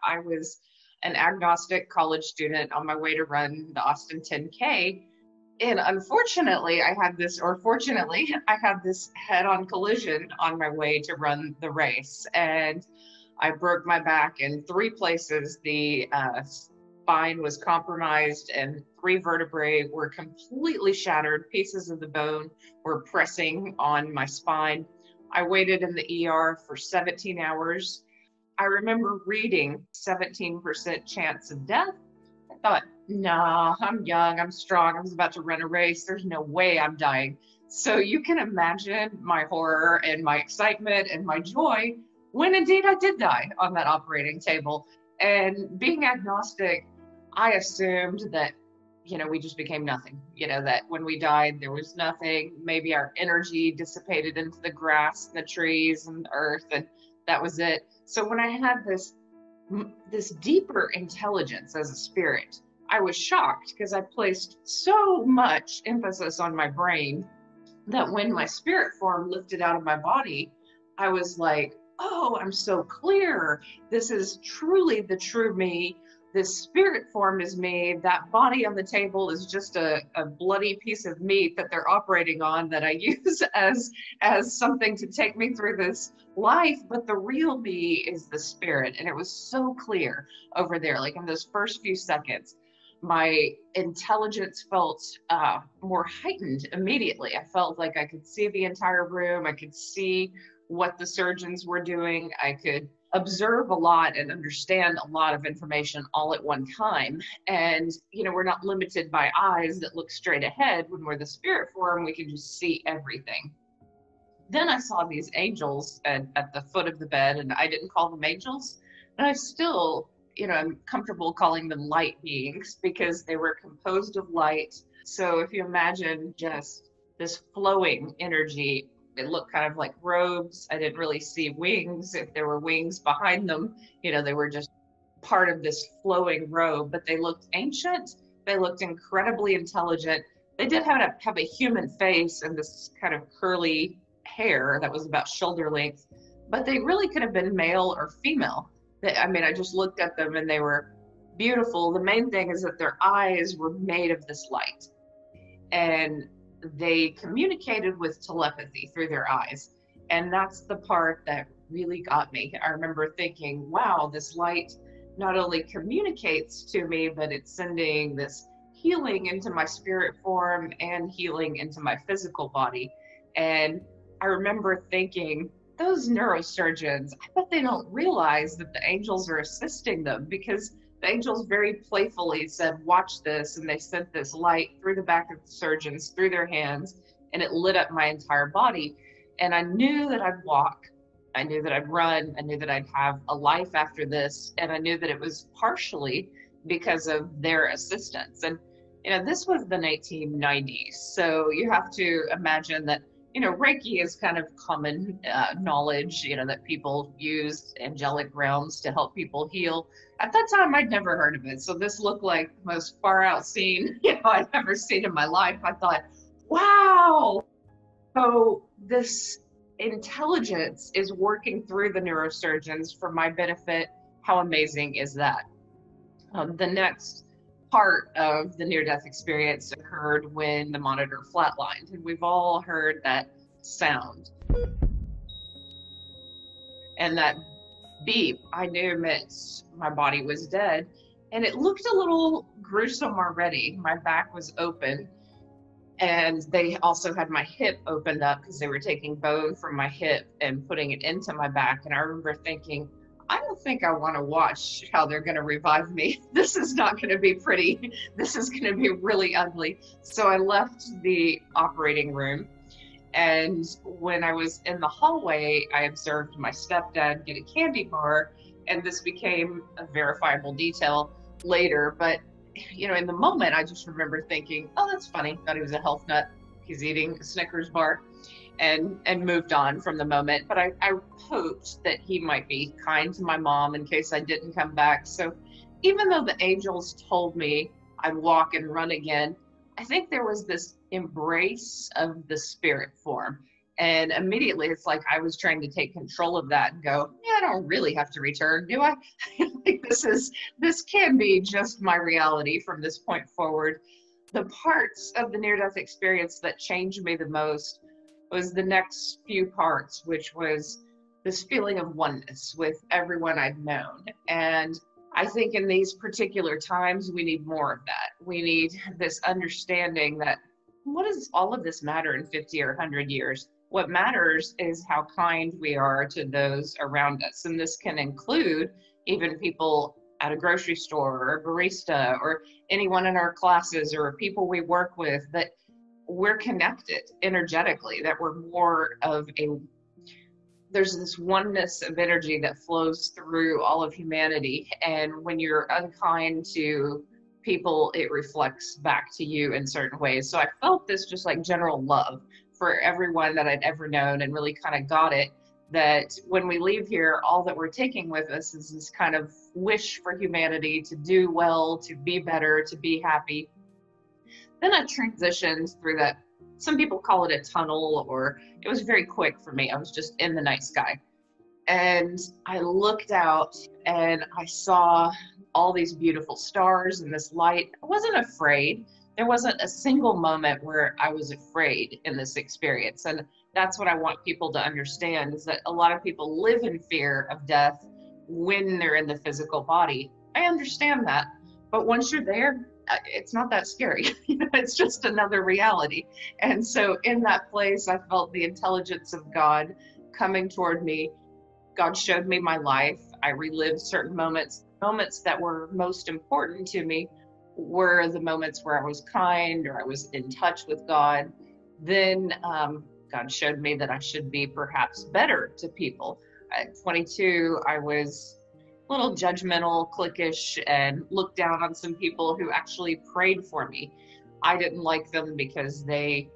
I was an agnostic college student on my way to run the Austin 10K. And unfortunately, fortunately, I had this head-on collision on my way to run the race. And I broke my back in 3 places. The spine was compromised and 3 vertebrae were completely shattered. Pieces of the bone were pressing on my spine. I waited in the ER for 17 hours. I remember reading 17% chance of death. I thought, nah, I'm young, I'm strong, I was about to run a race. There's no way I'm dying. So you can imagine my horror and my excitement and my joy when indeed I did die on that operating table. And being agnostic, I assumed that, we just became nothing, that when we died, there was nothing. Maybe our energy dissipated into the grass and the trees and the earth, and that was it. So when I had this deeper intelligence as a spirit, I was shocked because I placed so much emphasis on my brain that when my spirit form lifted out of my body, I was like, oh, I'm so clear. This is truly the true me. This spirit form is me. That body on the table is just a bloody piece of meat that they're operating on that I use as something to take me through this life. But the real me is the spirit. And it was so clear over there, like in those first few seconds. My intelligence felt more heightened immediately. I felt like I could see the entire room. I could see what the surgeons were doing. I could observe a lot and understand a lot of information all at one time. And, we're not limited by eyes that look straight ahead. When we're the spirit form, we can just see everything. Then I saw these angels at the foot of the bed, and I didn't call them angels. And I still, I'm comfortable calling them light beings because they were composed of light. So if you imagine just this flowing energy, it looked kind of like robes. I didn't really see wings. If there were wings behind them, they were just part of this flowing robe, but they looked ancient. They looked incredibly intelligent. They did have a human face and this kind of curly hair that was about shoulder length, but they really could have been male or female. I just looked at them and they were beautiful. The main thing is that their eyes were made of this light, and they communicated with telepathy through their eyes. And that's the part that really got me. I remember thinking, wow, this light not only communicates to me, but it's sending this healing into my spirit form and healing into my physical body. And I remember thinking, those neurosurgeons, I bet they don't realize that the angels are assisting them, because the angels very playfully said, watch this. And they sent this light through the back of the surgeons, through their hands, and it lit up my entire body. And I knew that I'd walk. I knew that I'd run. I knew that I'd have a life after this. And I knew that it was partially because of their assistance. And, this was the 1990s. So you have to imagine that, Reiki is kind of common knowledge, that people use angelic realms to help people heal. At that time, I'd never heard of it. So this looked like the most far out scene, I'd ever seen in my life. I thought, wow. So this intelligence is working through the neurosurgeons for my benefit. How amazing is that? The next part of the near-death experience occurred when the monitor flatlined, and we've all heard that sound. And that beep, I knew meant my body was dead, and it looked a little gruesome already. My back was open, and they also had my hip opened up because they were taking bone from my hip and putting it into my back. And I remember thinking, I don't think I want to watch how they're going to revive me. This is not going to be pretty. This is going to be really ugly. So I left the operating room. And when I was in the hallway, I observed my stepdad get a candy bar. And this became a verifiable detail later. But, in the moment, I just remember thinking, oh, that's funny. Thought he was a health nut. He's eating a Snickers bar. And moved on from the moment. But I hoped that he might be kind to my mom in case I didn't come back. So even though the angels told me I'd walk and run again, I think there was this embrace of the spirit form. And immediately it's like I was trying to take control of that and go, yeah, I don't really have to return, do I? Like this can be just my reality from this point forward. The parts of the near-death experience that changed me the most was the next few parts, which was this feeling of oneness with everyone I'd known. And I think in these particular times, we need more of that. We need this understanding that what does all of this matter in 50 or 100 years? What matters is how kind we are to those around us. And this can include even people at a grocery store or a barista or anyone in our classes or people we work with, that we're connected energetically, that we're more of there's this oneness of energy that flows through all of humanity. And when you're unkind to people, it reflects back to you in certain ways. So I felt this just like general love for everyone that I'd ever known, and really kind of got it that when we leave here, all that we're taking with us is this kind of wish for humanity to do well, to be better, to be happy. Then I transitioned through that. Some people call it a tunnel, or it was very quick for me. I was just in the night sky. And I looked out and I saw all these beautiful stars and this light. I wasn't afraid. There wasn't a single moment where I was afraid in this experience. And that's what I want people to understand, is that a lot of people live in fear of death when they're in the physical body. I understand that. But once you're there, it's not that scary. It's just another reality. And so in that place, I felt the intelligence of God coming toward me. God showed me my life. I relived certain moments. Moments that were most important to me were the moments where I was kind or I was in touch with God. Then God showed me that I should be perhaps better to people. At 22, I was a little judgmental, cliquish, and looked down on some people who actually prayed for me. I didn't like them because they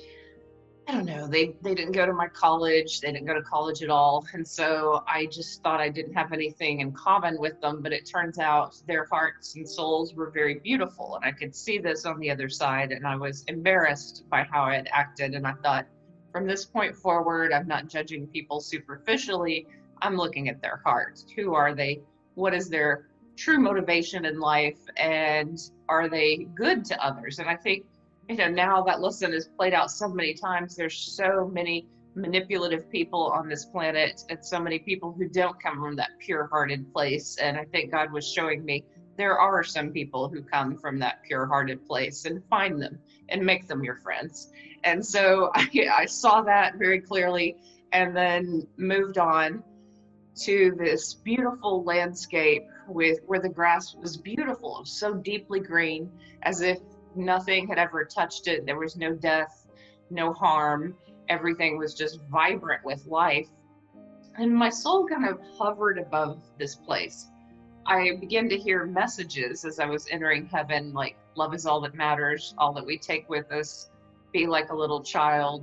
didn't go to my college. They didn't go to college at all. And so I just thought I didn't have anything in common with them. But it turns out their hearts and souls were very beautiful. And I could see this on the other side. And I was embarrassed by how I had acted. And I thought, from this point forward, I'm not judging people superficially. I'm looking at their hearts. Who are they? What is their true motivation in life? And are they good to others? And I think, now that lesson is played out so many times. There's so many manipulative people on this planet, and so many people who don't come from that pure-hearted place. And I think God was showing me there are some people who come from that pure-hearted place, and find them and make them your friends. And so I saw that very clearly, and then moved on to this beautiful landscape where the grass was beautiful. It was so deeply green, as if nothing had ever touched it. There was no death, no harm. Everything was just vibrant with life. And my soul kind of hovered above this place. I began to hear messages as I was entering heaven, like love is all that matters, all that we take with us, be like a little child.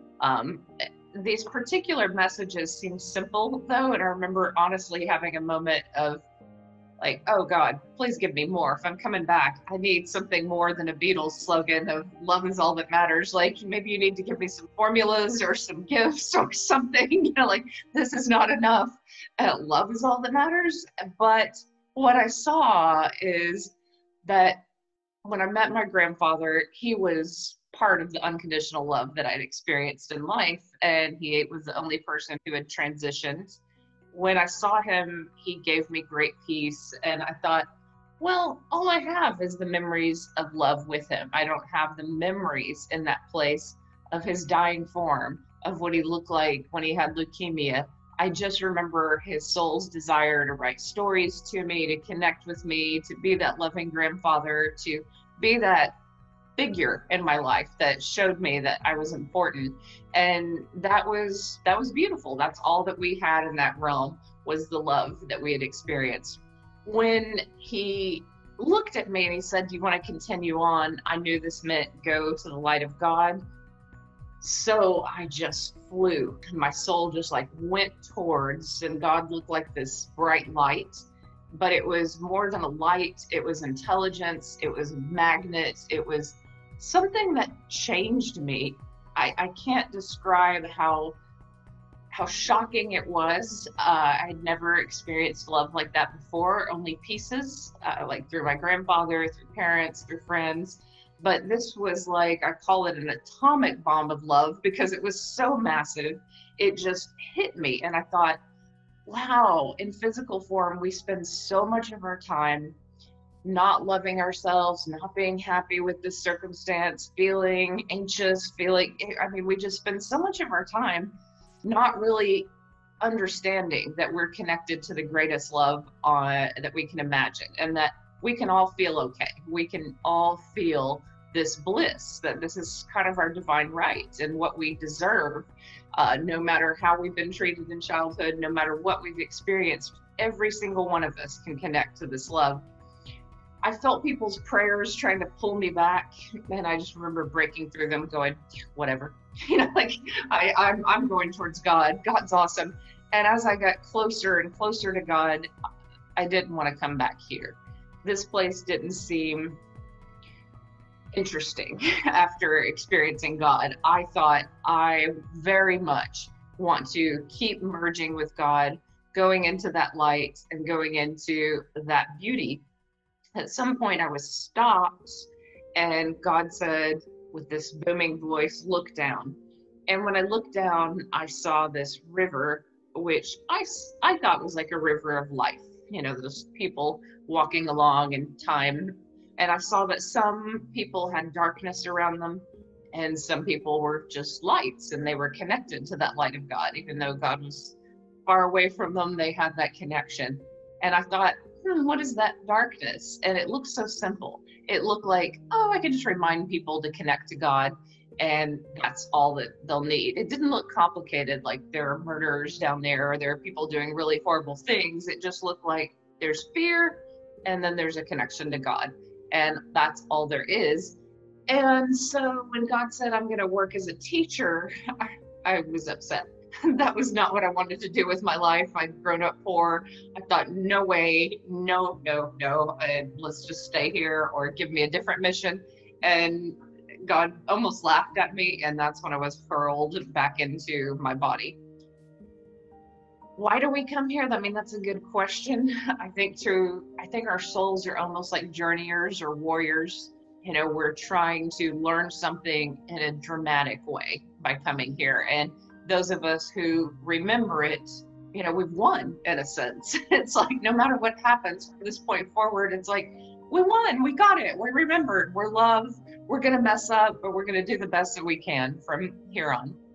These particular messages seem simple though, and I remember honestly having a moment of like, oh God, please give me more. If I'm coming back, I need something more than a Beatles slogan of love is all that matters. Like, maybe you need to give me some formulas or some gifts or something, like this is not enough. Love is all that matters. But what I saw is that when I met my grandfather, he was part of the unconditional love that I'd experienced in life. And he was the only person who had transitioned. When I saw him, he gave me great peace. And I thought, well, all I have is the memories of love with him. I don't have the memories in that place of his dying form, of what he looked like when he had leukemia. I just remember his soul's desire to write stories to me, to connect with me, to be that loving grandfather, to be that figure in my life that showed me that I was important. And that was beautiful. That's all that we had in that realm, was the love that we had experienced. When he looked at me and he said, do you want to continue on? I knew this meant go to the light of God. So I just flew. My soul just like went towards, and God looked like this bright light. But it was more than a light. It was intelligence. It was a magnet. It was something that changed me. I can't describe how how shocking it was. I'd never experienced love like that before, only pieces, like through my grandfather, through parents, through friends. But this was like, I call it an atomic bomb of love because it was so massive. It just hit me. And I thought, wow, in physical form, we spend so much of our time not loving ourselves, not being happy with this circumstance, feeling anxious, feeling, I mean, we just spend so much of our time not really understanding that we're connected to the greatest love that we can imagine, and that we can all feel okay. We can all feel this bliss, that this is kind of our divine right and what we deserve, no matter how we've been treated in childhood, no matter what we've experienced. Every single one of us can connect to this love. I felt people's prayers trying to pull me back, and I just remember breaking through them, going, whatever, like I'm going towards God. God's awesome. And as I got closer and closer to God, I didn't want to come back here. This place didn't seem interesting after experiencing God. I thought, I very much want to keep merging with God, going into that light and going into that beauty. At some point I was stopped, and God said with this booming voice, look down. And when I looked down, I saw this river, which I thought was like a river of life, those people walking along in time. And I saw that some people had darkness around them, and some people were just lights, and they were connected to that light of God. Even though God was far away from them, they had that connection. And I thought, what is that darkness? And it looked so simple. It looked like, I can just remind people to connect to God, and that's all that they'll need. It didn't look complicated, like there are murderers down there, or there are people doing really horrible things. It just looked like there's fear, and then there's a connection to God, and that's all there is. And so when God said, I'm going to work as a teacher, I was upset. That was not what I wanted to do with my life. I'd grown up poor. I thought, no way, no, let's just stay here or give me a different mission. And God almost laughed at me, and that's when I was hurled back into my body. Why do we come here? I mean, that's a good question. I think our souls are almost like journeyers or warriors. We're trying to learn something in a dramatic way by coming here. And those of us who remember it, we've won in a sense. It's like, no matter what happens from this point forward, it's like, we won, we got it, we remembered, we're loved, we're going to mess up, but we're going to do the best that we can from here on.